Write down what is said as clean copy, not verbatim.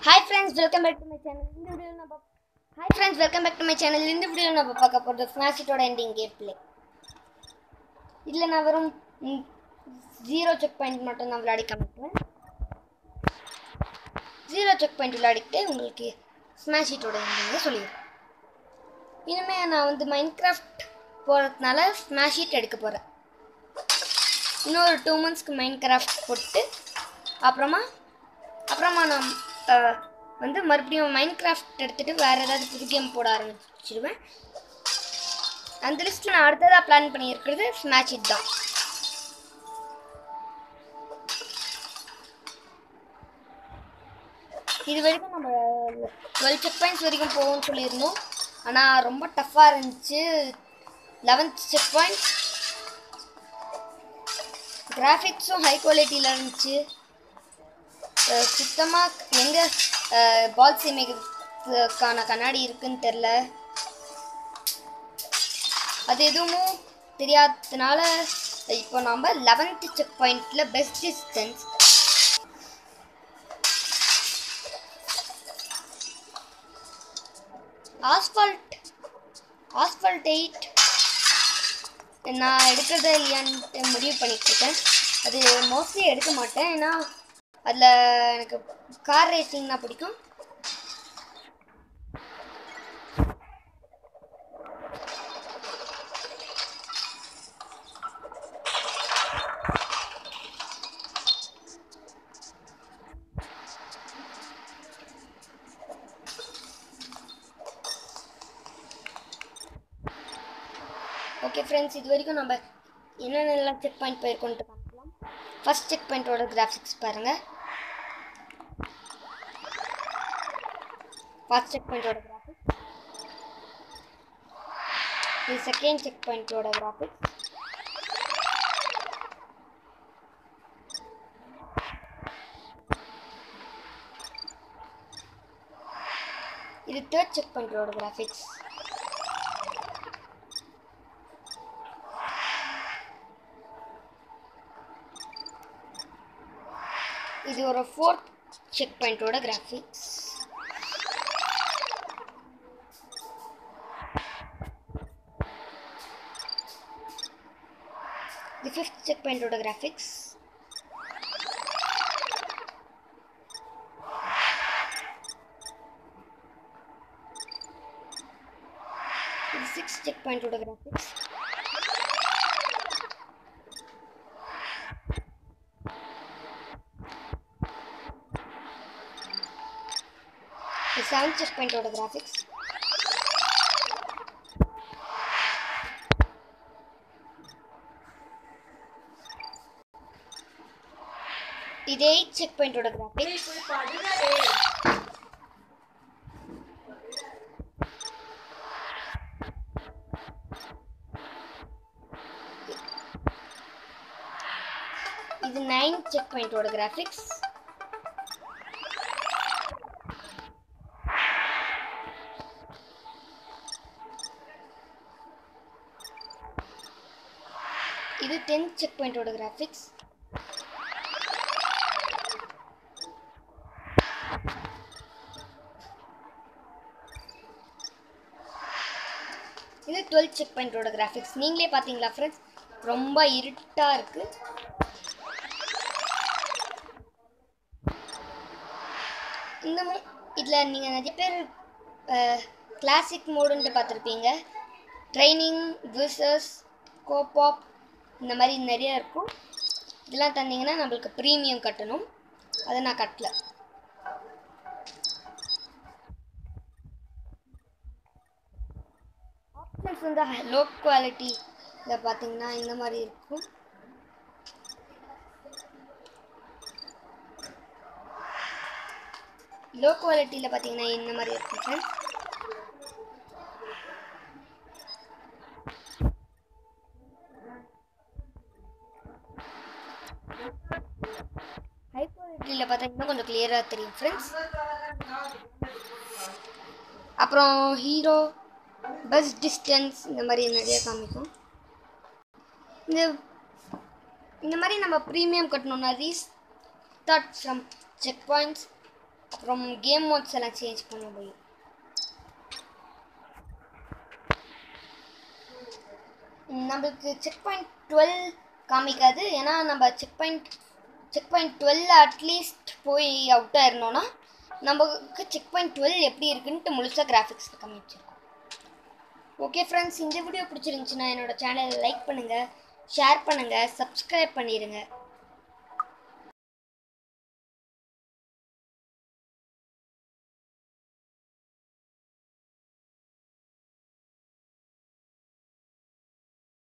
Hi friends, welcome back to my channel. இந்த வீடியோல நம்ம பார்க்க போறது Smash It ஓட எண்டிங் கேம் ப்ளே. இதுல நான் வெறும் 0 செக் பாயிண்ட் மட்டும் நான் விளையாடி காமிக்கிறேன். 0 செக் பாயிண்ட் விளையாடிட்டு உங்களுக்கு Smash It ஓட எண்டிங் சொல்லிடுறேன். இனிமே நான் வந்து மைன்கிராஃப்ட் போறதுனால Smash It எடுக்க போறேன். இன்னொரு 2 monthsக்கு மைன்கிராஃப்ட் போட்டு அப்புறமா நான் வந்து மறுபடியும் மைன்கிராஃப்ட் எடுத்துட்டு வேற ஏதாவது புது கேம் போட ஆரம்பிச்சிடுவேன். அந்த லிஸ்ட்ல நான் அடுத்ததாக பிளான் பண்ணியிருக்கிறது ஸ்மாஷ் இட் தான். இது வரைக்கும் நம்ம 12 செக் பாயிண்ட்ஸ் வரைக்கும் போகும்னு சொல்லியிருந்தோம். ஆனால் ரொம்ப டஃப்பாக இருந்துச்சு. 11th செக் பாயிண்ட் கிராஃபிக்ஸும் ஹை குவாலிட்டியில் இருந்துச்சு. சுத்தமாக எங்கே பால் சேமிக்கிறதுக்கான கண்ணாடி இருக்குன்னு தெரில. அது எதுவும் தெரியாததுனால இப்போ நம்ம 11th செக் பாயிண்டில் பெஸ்ட் டிஸ்டன்ஸ் ஆஸ்பால்ட் 8 நான் எடுக்கிறதா இல்லையான்ட்டு முடிவு பண்ணிட்டுருக்கேன். அது மோஸ்ட்லி எடுக்க மாட்டேன், ஏன்னா அதில் எனக்கு கார் ரேசிங்னா பிடிக்கும். ஓகே ஃப்ரெண்ட்ஸ், இது வரைக்கும் நம்ம என்னென்னலாம் செக் பாயிண்ட் போயிருக்கோன்ட்டு பார்க்கலாம். ஃபர்ஸ்ட் செக் பாயிண்டோட கிராஃபிக்ஸ் பாருங்கள். ஃபர்ஸ்ட் செக் பாயிண்டோட கிராஃபிக்ஸ், இது செகண்ட் செக் பாயிண்டோட கிராஃபிக்ஸ், இது தேர்ட் செக் பாயிண்டோட கிராஃபிக்ஸ், இது ஒரு ஃபோர்த் செக் பாயிண்டோட கிராஃபிக்ஸ், இது ஃபிஃப்த் செக் பாயிண்டோட கிராஃபிக்ஸ், இது சிக்ஸ்த் செக் பாயிண்டோட கிராஃபிக்ஸ், இது செவன்த் செக் பாயிண்டோட கிராஃபிக்ஸ், இது 8th செக் பாயிண்டோட கிராஃபிக்ஸ், இது 9th செக் பாயிண்டோட கிராஃபிக்ஸ், இது 10th செக் பாயிண்டோட கிராஃபிக்ஸ், இது 12th செக் பாயிண்டோட கிராஃபிக்ஸ். நீங்களே பார்த்தீங்களா ஃப்ரெண்ட்ஸ், ரொம்ப இருட்டாக இருக்குது. இன்னமும் இதில் நீங்கள் நிறைய பேர் கிளாசிக் மோடுன்ட்டு பார்த்துருப்பீங்க. ட்ரைனிங், விசஸ், கோபாப் இந்த மாதிரி நிறைய இருக்கும். இதெல்லாம் தந்தீங்கன்னா நம்மளுக்கு ப்ரீமியம் கட்டணும். அதை நான் கட்டலை. ஆப்ஷன்ஸ் வந்து லோ குவாலிட்டியில் பார்த்தீங்கன்னா இந்த மாதிரி இருக்கும். லோ குவாலிட்டியில் பார்த்தீங்கன்னா இந்த மாதிரி இருக்கும் ஃப்ரெண்ட்ஸ். ஹை குவாலிட்டியில் பார்த்தீங்கன்னா கொஞ்சம் கிளியராக தெரியும் ஃப்ரெண்ட்ஸ். அப்புறம் ஹீரோ, பஸ் டிஸ்டன்ஸ் இந்த மாதிரி நிறைய காமிக்கும். இந்த மாதிரி நம்ம ப்ரீமியம் கட்டணும்னா ரீஸ்டார்ட் ஃப்ரம் செக் பாயிண்ட்ஸ் அப்புறம் கேம் மோட்ஸ் எல்லாம் சேஞ்ச் பண்ண முடியும். நம்மளுக்கு செக் பாயிண்ட் 12 காமிக்காது. ஏன்னா நம்ம செக் பாயிண்ட் 12 அட்லீஸ்ட் போய் அவுட் ஆயிருந்தோன்னா நமக்கு செக் பாயிண்ட் 12 எப்படி இருக்குன்ட்டு முழுசாக கிராஃபிக்ஸில் காமிச்சிருக்கோம். ஓகே ஃப்ரெண்ட்ஸ், இந்த வீடியோ பிடிச்சிருந்துச்சுன்னா என்னோட சேனலை லைக் பண்ணுங்கள், ஷேர் பண்ணுங்கள், சப்ஸ்கிரைப் பண்ணிடுங்க.